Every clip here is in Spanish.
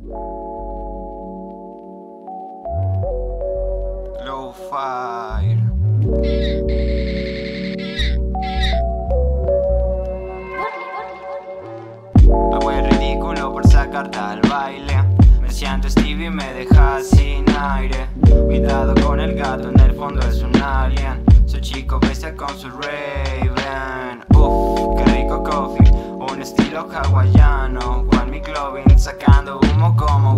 Low Fire. Hago el ridículo por sacarte al baile. Me siento Stevie y me dejas sin aire. Cuidado con el gato, en el fondo es un alien. Soy chico bestia con su Raven. Uff, qué rico coffee, un estilo hawaiano. One me glowing, sacando humo como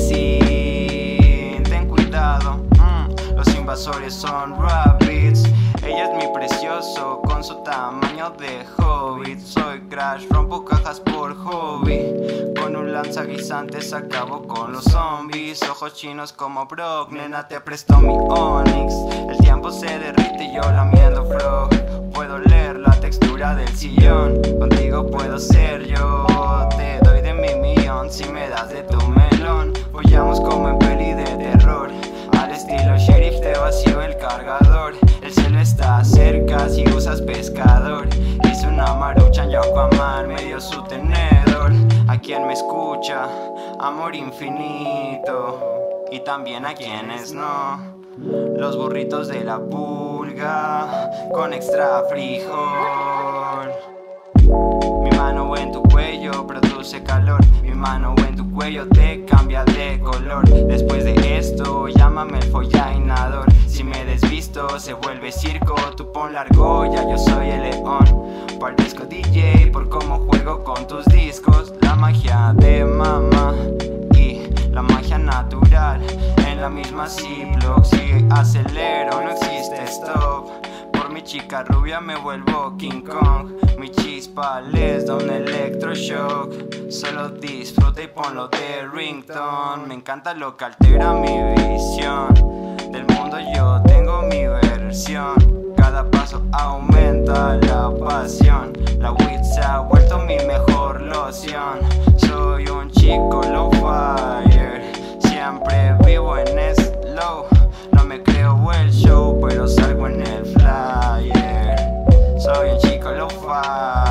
Wisin. Ten cuidado, los invasores son rabbits. Ella es mi precioso con su tamaño de hobbit. Soy Crash, rompo cajas por hobby. Con un lanzaguisantes acabo con los zombies. Ojos chinos como Brock, nena te presto mi Onyx. El tiempo se derrite y yo lamiendo frog. Puedo leer la textura del sillón. Contigo puedo ser yo. Te doy de mi millón si me das de tu melón. Follamos como en peli de terror. Al estilo sheriff te vacío el cargador. El cielo está cerca si usas pescador. Hice una maruchan y Aquaman me dio su tenedor. A quien me escucha, amor infinito. Y también a quienes no. Los burritos de la pulga con extra frijol. Mi mano en tu cuello produce calor. Mi mano en tu cuello te cambia de color. Después de esto, llámame el follainador. Si me desvisto, se vuelve circo. Tú pon la argolla, yo soy el león. Parezco DJ por cómo juego con tus discos. La magia de mamá y la magia natural. En la misma Ziploc, si acelero no existe stop. Por mi chica rubia me vuelvo King Kong. Mi chispa les da un electroshock. Solo disfruta y ponlo de ringtone. Me encanta lo que altera mi visión. Del mundo yo tengo mi versión. Cada paso aumenta la pasión. La weed se ha vuelto mi mejor loción. Soy un chico low fire. Siempre vivo en slow. No me creo el show, pero salgo en el flyer. Soy un chico low fire.